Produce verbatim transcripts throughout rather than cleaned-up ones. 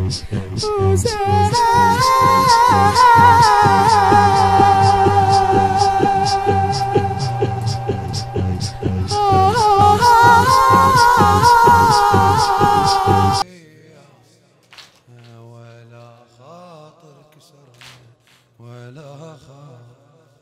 ولا خاطر كسرنا ولا خاطر.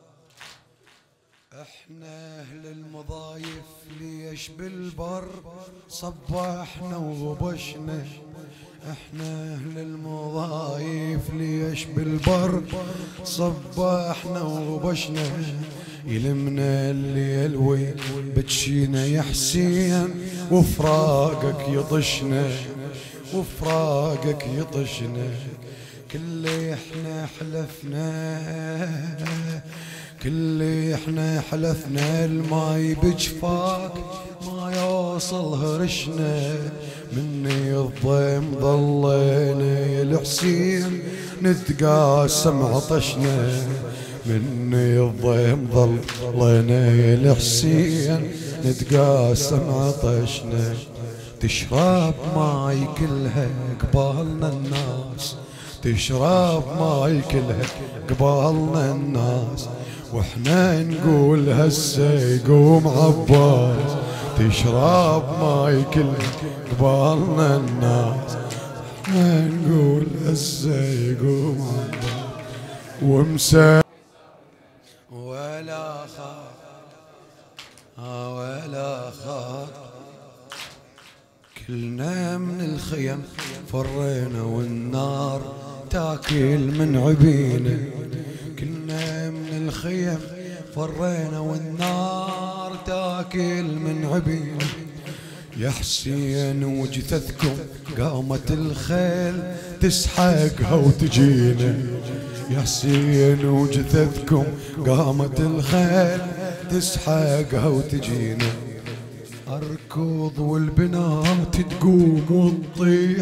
احنا اهل المضايف ليش بالبر صبحنا وغبشنا. احنا اهل المضايف ليش بالبر صبحنا وغبشنا. يلمنا الليل وبتشينا يا حسين وفراقك يطشنا وفراقك يطشنا. كل احنا حلفنا كل احنا حلفنا الماي بجفاك ما يوصل هرشنا. مني الضيم ضلينا يا الحسين نتقاسم عطشنا. مني الضيم ضلينا يا الحسين نتقاسم عطشنا. تشرب ماي كلها قبالنا الناس تشرب ماي كلها قبالنا الناس. واحنا نقول هسه يقوم عباس. تشرب ماي كلها قبالنا الناس. احنا نقول هسه يقوم عباس. ومسا ولا خاف ولا خاف. كلنا من الخيم فرينا والنار تاكل من عبينا. كلنا من الخيم فرينا والنار تاكل من عبينا. يا حسين وجثثكم قامت الخيل تسحقها وتجينا. يا حسين وجثثكم قامت الخيل تسحقها وتجينا. أركض والبنات تقوم وتطيح.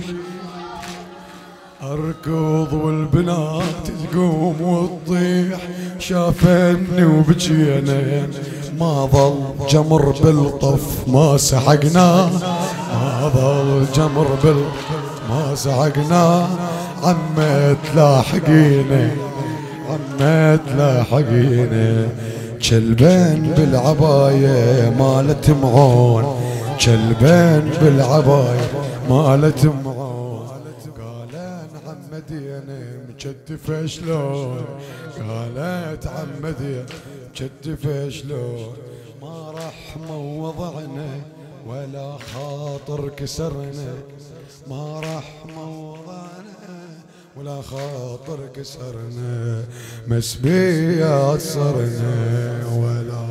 أركض والبنات تقوم وتطيح. شافني وبجينا ما ظل جمر بالطف ما سحقنا. ما ظل جمر بالطف ما سحقنا. عمت لاحقينا عمت لاحقينا. كلبان بالعباية مالت معون. كلبان بالعباية مالت معون. قالت عمدينا مكتفة شلون. قالت عمدينا مكتفة شلون. ما رح موضعنا ولا خاطر كسرنا. ما رح موضعنا ولا خاطر كسرنا. مسبيات صرنا ولا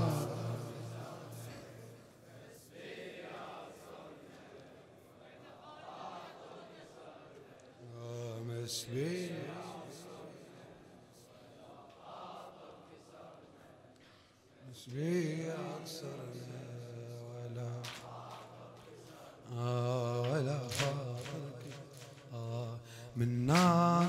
مسبيات صرنا ولا ولا خاطر منا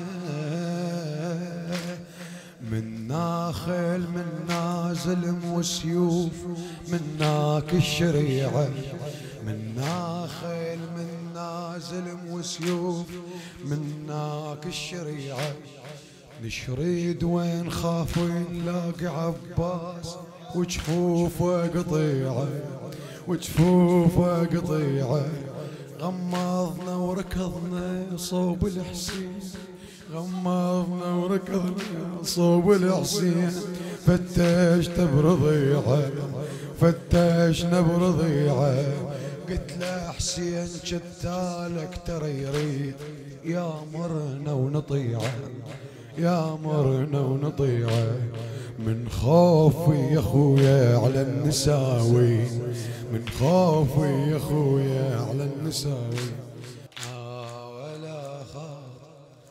منا خيل منا زلم وسيوف مناك الشريعة. منا خيل منا زلم وسيوف مناك الشريعة. نشريد وين خاف ونلاقي عباس وجفوفه قطيعة وجفوفه قطيعة. غمضنا وركضنا صوب الحسين. غمضنا وركضنا صوب الحسين. فتشنا برضيعه فتشنا برضيعه. قلت له حسين شتالك ترى يريد يامرنا ونطيعه يامرنا ونطيعه. من خوفي يا خويا على النساوي من خوفي يا خويا على النساوي. آه ولا خاف.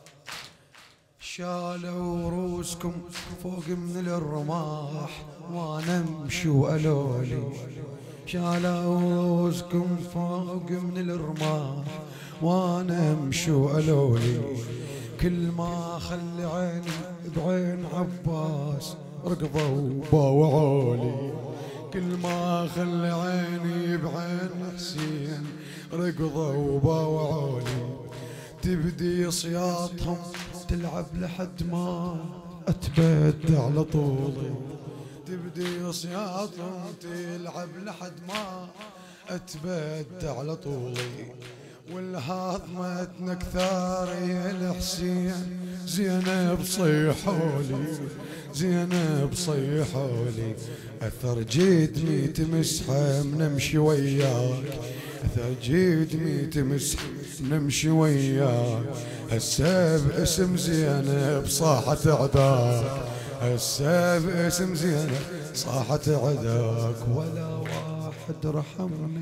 شالوا روسكم فوق من الرماح وانا امشي والولي. شالوا روسكم فوق من الرماح وانا امشي والولي. كل ما خلي عيني بعين عباس ركضوا باوعوا لي. كل ما خلي عيني بعين حسين ركضوا باوعوا لي. تبدي صياطهم تلعب لحد ما اتبدى على طولي، تبدي صياطهم تلعب لحد ما اتبدى على طولي، والهضمتنا كثار يا الحسين زينب صيحولي، زينب صيحولي، اثر جدمي تمسحه نمشي وياك، اثر جدمي تمسحه نمشي وياك، هسه باسم زينب صاحت عداك، هسه باسم زينب صاحت عداك، ولا واحد رحمنا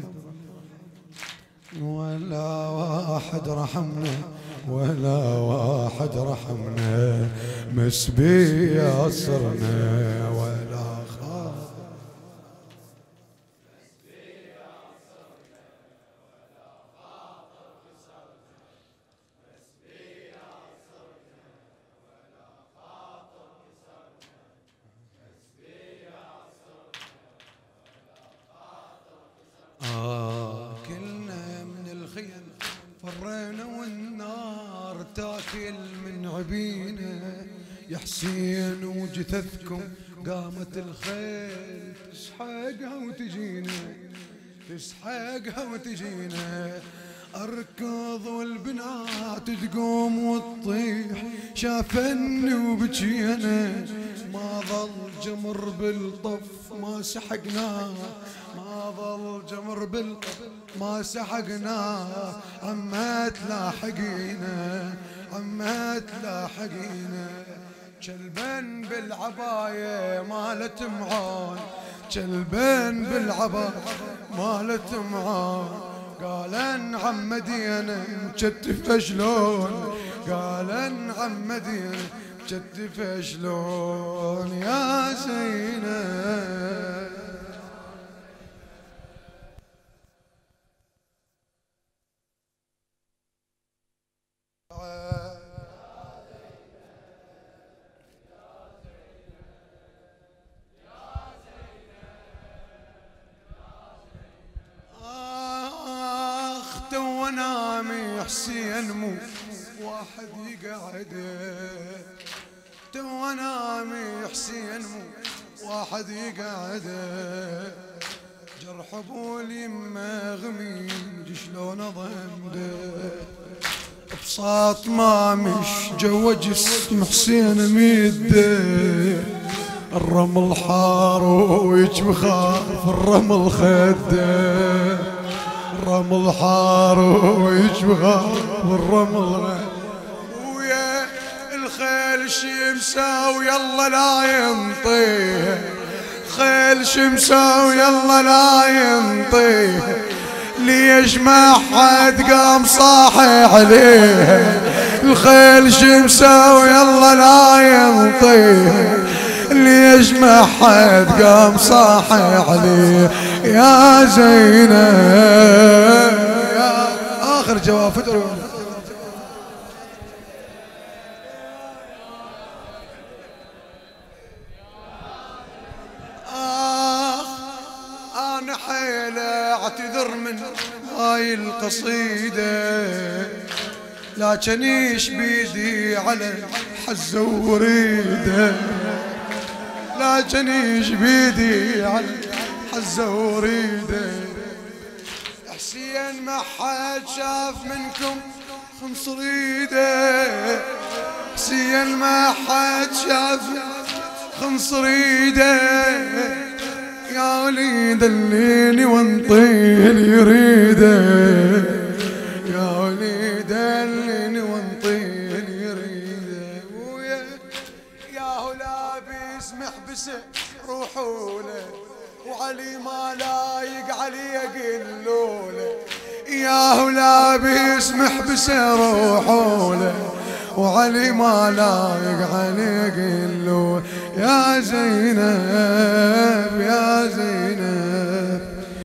ولا واحد رحمنا ولا واحد رحمنا، مسبي صرنا ولا خاف آه كلنا من الخيم فرينا والنار تاكل من عبينا، يا حسين وجثثكم قامت الخيل تسحقها وتجينا، تسحقها وتجينا، اركض والبنات تقوم وتطيح، شافني وبجينا، ما ظل جمر بالطف ما سحقناه، ما ظل جمر بالطف ما سحقناه، عما تلاحقينا عما تلاحقينا، كلبن بالعباية مالت معان، كلبن بالعباية مالت معان، قالن عمدينا مكتفه شلون، قالن عمدينا مكتفه شلون يا زينب. حسين مو واحد يقعده، تو نامي حسين مو واحد يقعده، جرح ابو اليمه غميج شلون ضمده، بساط ما مش جوا جسم حسين ميده، الرمل حار ويجبخاف الرمل خده، الرمل حار ويجبغى والرمل، ويا الخيل شمسة ويلا لا ينطيه، خيل شمسة ويلا لا ينطيه، ليش ما حد قام صاحي عليه، الخيل شمسة ويلا لا ينطيه، ليش ما حد قام صاحي عليه يا زينب. يا آخر جواب فتروا آه أنا حيلة أعتذر من هاي القصيدة، لكنيش بيدي على حزة وريده، لكنيش بيدي على حزة وريده، حسين ما حد شاف منكم خمس ريده، حسين ما حد شاف خمس ريده، يا ولي دليني وانطيني يريده، يا ولي دليني وانطيني يريده، ويا ياهو لابس محبسه روحوله، وعلي ما لايق علي قلوله، ياهو لابس محبسه روحوله، وعلي ما لايق علي قلوله يا زينب يا زينب.